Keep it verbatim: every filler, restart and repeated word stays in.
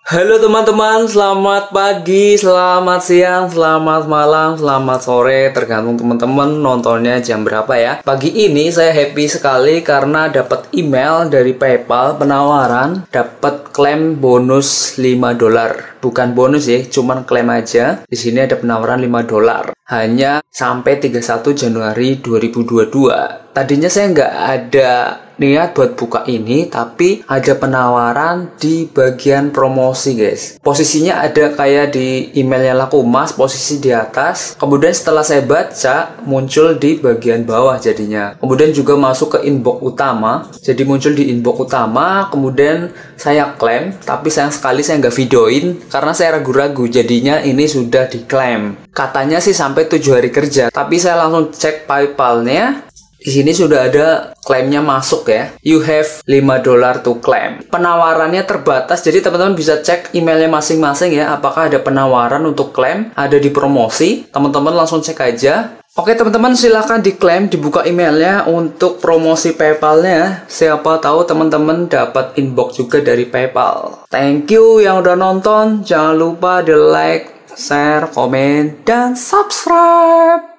Halo teman-teman, selamat pagi, selamat siang, selamat malam, selamat sore, tergantung teman-teman nontonnya jam berapa ya. Pagi ini saya happy sekali karena dapat email dari PayPal penawaran dapat klaim bonus lima dolar. Bukan bonus ya, cuman klaim aja. Di sini ada penawaran lima dolar. Hanya sampai tiga puluh satu Januari dua ribu dua puluh dua. Tadinya saya nggak ada niat buat buka ini, tapi ada penawaran di bagian promosi guys. Posisinya ada kayak di emailnya Lakumas, posisi di atas. Kemudian setelah saya baca, muncul di bagian bawah jadinya. Kemudian juga masuk ke inbox utama. Jadi muncul di inbox utama, kemudian saya klaim, tapi sayang sekali saya nggak videoin karena saya ragu-ragu. Jadinya ini sudah diklaim. Katanya sih sampai tujuh hari kerja, tapi saya langsung cek PayPal-nya. Di sini sudah ada klaimnya masuk ya. You have lima dolar to claim. Penawarannya terbatas, jadi teman-teman bisa cek emailnya masing-masing ya. Apakah ada penawaran untuk klaim, ada di promosi. Teman-teman langsung cek aja. Oke teman-teman, silahkan diklaim, dibuka emailnya untuk promosi PayPal-nya. Siapa tahu teman-teman dapat inbox juga dari PayPal. Thank you yang udah nonton. Jangan lupa di like, share, komen, dan subscribe.